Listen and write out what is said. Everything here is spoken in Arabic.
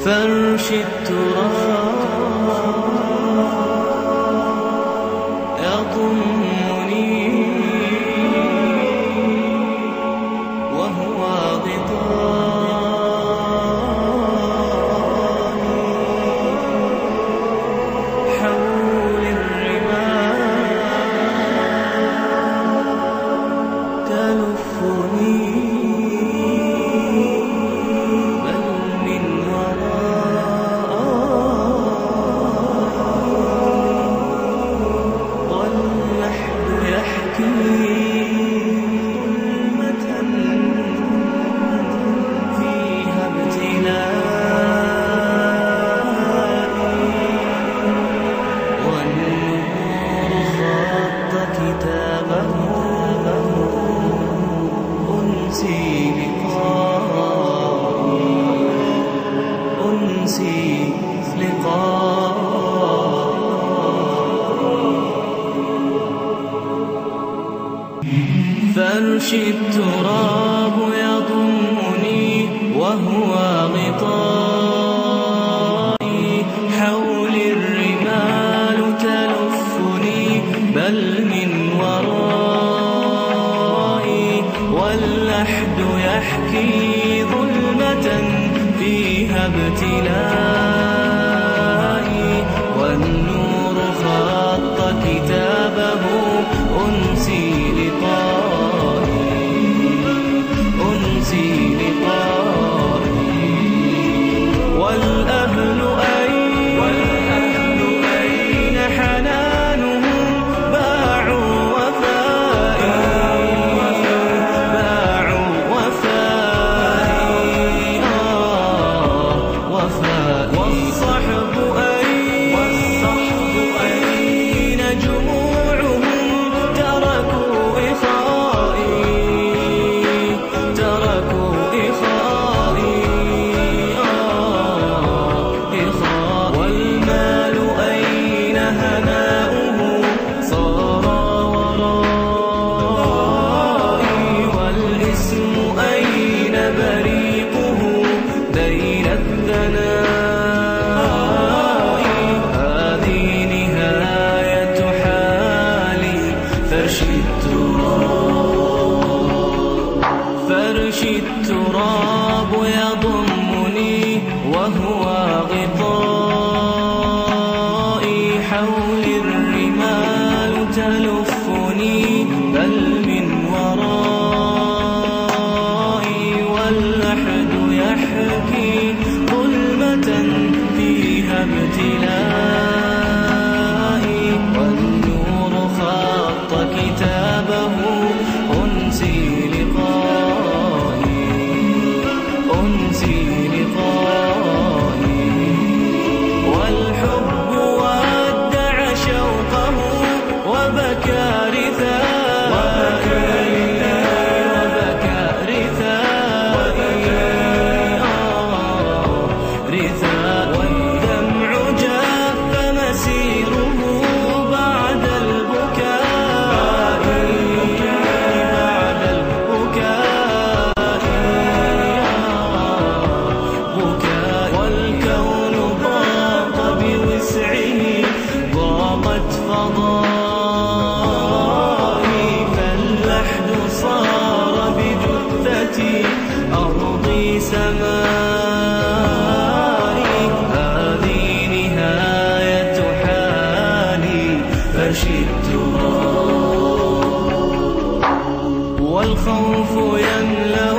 فرش التراب يضمني وهو غطائي حول الرمال تلفني فرش التراب يضمني وهو غطائي حول الرمال تلفني بل من ورائي واللحد يحكي ظلمة فيها ابتلائي والنور خط كتابه أنسي فرش التراب يضمني وهو غطائي حول الرمال تلفني بل من ورائي واللحد يحكي ظلمة فيها ابتلائي والنور خط كتابه أنسي والحب ودع شوقه وبكى رثاء والدمع جاف مسيره بعد البكاء والكون ضاق بوسعه ضاقت فضائي فاللحد صار بجثتي أرضي سمائي هذه نهاية حالي فرش التراب والخوف يملأ